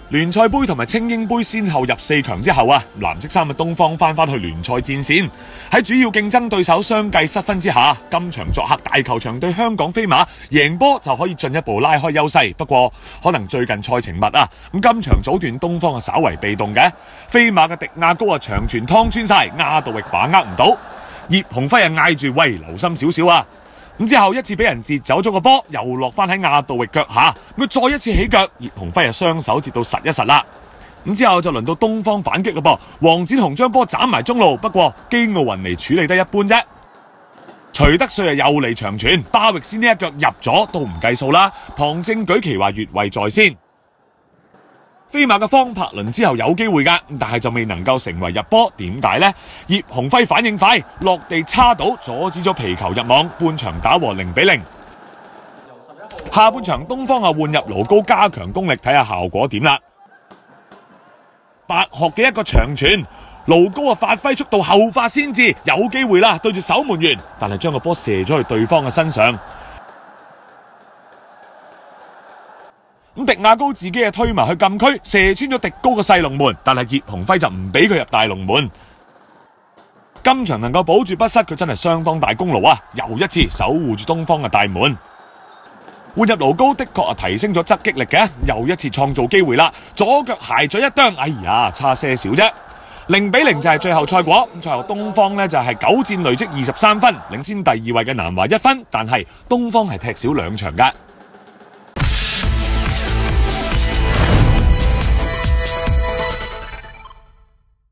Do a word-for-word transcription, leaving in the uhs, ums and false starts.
聯賽杯同埋青英杯先後入四強之後啊，藍色衫嘅東方翻返去聯賽戰線，喺主要競爭對手相繼失分之下，今場作客大球場對香港飛馬，贏波就可以進一步拉開優勢。不過可能最近賽程密啊，咁今場早段東方啊稍為被動嘅，飛馬嘅迪亞高啊長傳湯穿晒，亞道域把握唔到，葉鴻輝啊嗌住喂留心少少啊！咁之後一次俾人截走咗個波，又落翻喺亞道域腳下，佢再一次起腳，葉鴻輝啊雙手接到實一實啦。咁之後就輪到東方反擊嘞噃，黃展鴻將波斬埋中路，不過基奧雲尼處理得一般啫。徐德瑞啊又嚟長傳，巴域先呢一腳入咗都唔計數啦。龐正舉旗話越位在先。飛馬嘅方柏倫之後有機會㗎，但係就未能夠成為入波，點解呢？葉鴻輝反應快，落地叉倒阻止咗皮球入網，半場打和零比零。下半場東方啊換入盧高加強攻力，睇下效果點啦。白學嘅一個長傳，盧高啊發揮速度後發先至有機會啦，對住守門員，但係將個波射咗去對方嘅身上。咁迪亞高自己啊推埋去禁區，射穿咗迪高嘅細龍門，但係葉鴻輝就唔俾佢入大龍門。今場能夠保住不失，佢真係相當大功勞啊！又一次守護住東方嘅大門。換入盧高的確啊提升咗側擊力嘅，又一次創造機會啦，左腳鞋咗一啄，哎呀差些少啫。零比零就係最後賽果。咁最後東方呢就係九戰累積二十三分，領先第二位嘅南華一分，但係東方係踢少兩場㗎。